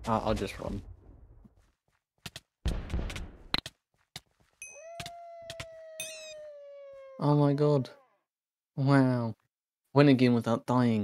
I'll just run. Oh my god. Wow. Win a game without dying.